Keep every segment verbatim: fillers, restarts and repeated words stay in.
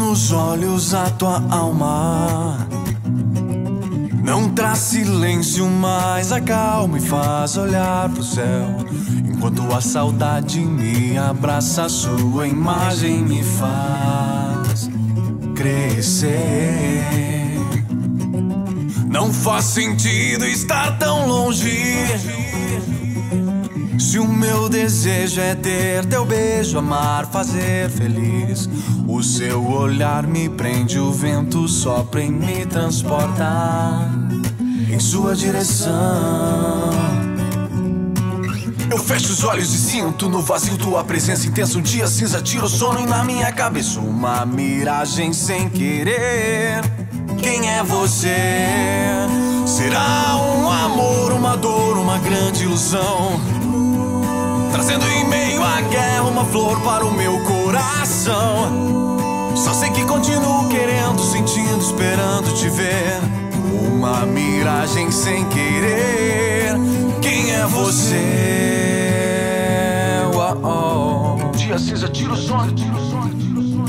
nos olhos a tua alma, não traz silêncio, mas acalma e faz olhar pro céu. Enquanto a saudade me abraça, a sua imagem me faz crescer. Não faz sentido estar tão longe, se o meu desejo é ter teu beijo, amar, fazer feliz. O seu olhar me prende, o vento sopra e me transporta em sua direção. Eu fecho os olhos e sinto no vazio tua presença intensa. Um dia cinza tira o sono e na minha cabeça uma miragem sem querer. Quem é você? Será um amor, uma dor, uma grande ilusão, trazendo em meio à guerra uma flor para o meu coração. Só sei que continuo querendo, sentindo, esperando te ver. Uma miragem sem querer. Quem é você? Oh, oh. Dia cinza, tira o sono, tira o sono, tira o sono.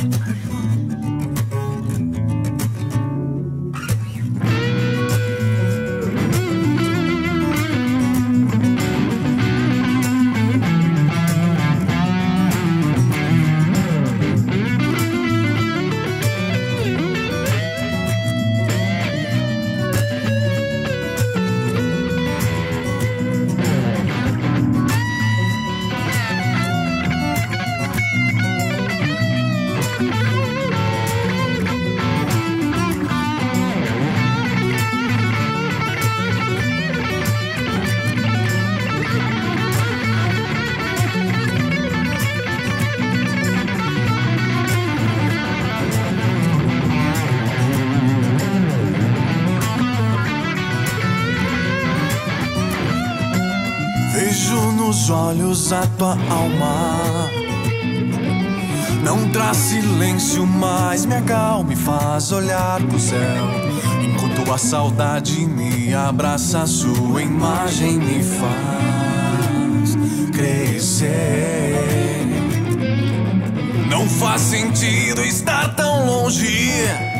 Vejo nos olhos a tua alma, não traz silêncio, mas me acalma e faz olhar pro céu. Enquanto a saudade me abraça, a sua imagem me faz crescer. Não faz sentido estar tão longe,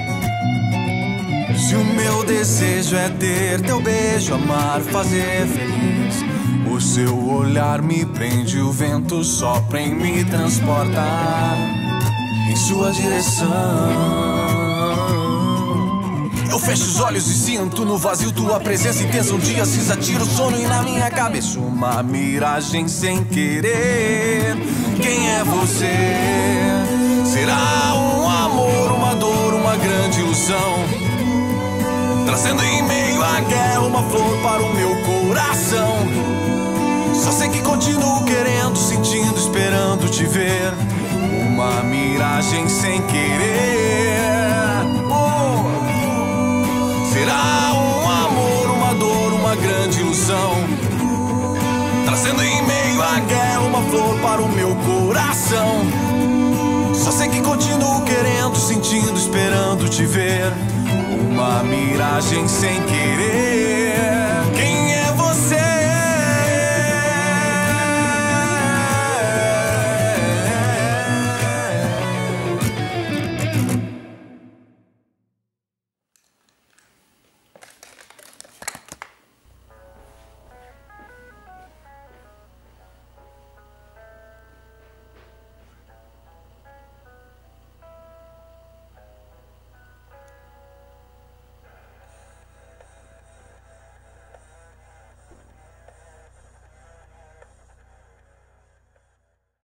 se o meu desejo é ter teu beijo, amar, fazer feliz. O seu olhar me prende, o vento sopra e me transporta em sua direção. Eu fecho os olhos e sinto no vazio tua presença intensa. Um dia cinza tira o sono e na minha cabeça uma miragem sem querer. Quem é você? Será um amor, uma dor, uma grande ilusão, trazendo em meio à guerra uma flor para o meu coração. Só sei que continuo querendo, sentindo, esperando te ver. Uma miragem sem querer. Oh. Será um amor, uma dor, uma grande ilusão, trazendo em meio à guerra uma flor para o meu coração. Só sei que continuo querendo, sentindo, esperando te ver. Uma miragem sem querer.